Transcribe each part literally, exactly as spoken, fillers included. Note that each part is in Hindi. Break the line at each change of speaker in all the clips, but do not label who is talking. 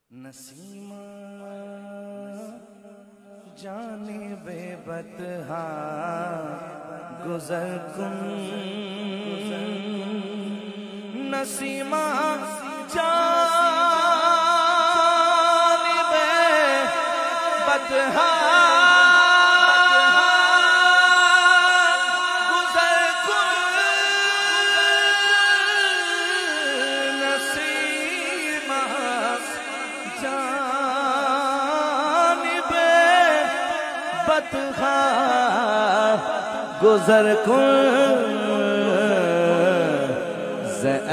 नसीमा जाने बेबतहा गुजर कुन नसीमा जाने बेबतहा गुजर कुन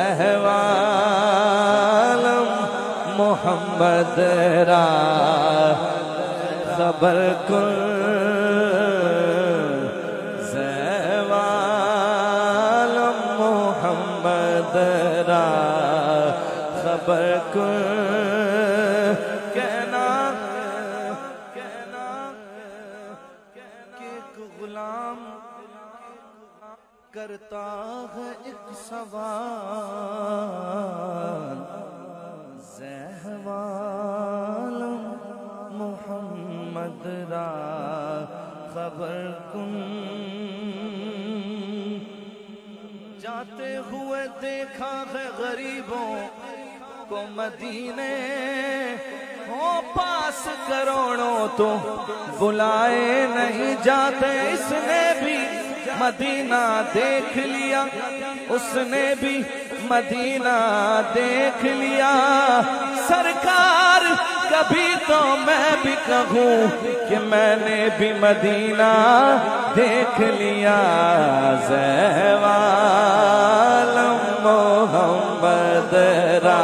ज़हवालम मोहम्मद रा खबर कुन ज़हवालम मोहम्मद रा खबर कुन करता है एक सवाल ज़हवाल मोहम्मद रा खबर कुन जाते हुए देखा है गरीबों को मदीने हो पास करोड़ों तो बुलाए नहीं जाते। इसने भी मदीना देख लिया, उसने भी मदीना देख लिया। सरकार कभी तो मैं भी कहूँ कि मैंने भी मदीना देख लिया। ज़हवाल मोहम्मद रा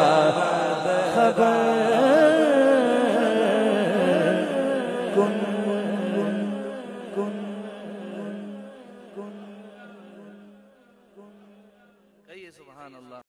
खबर कुन कुन कहिए सुभान अल्लाह।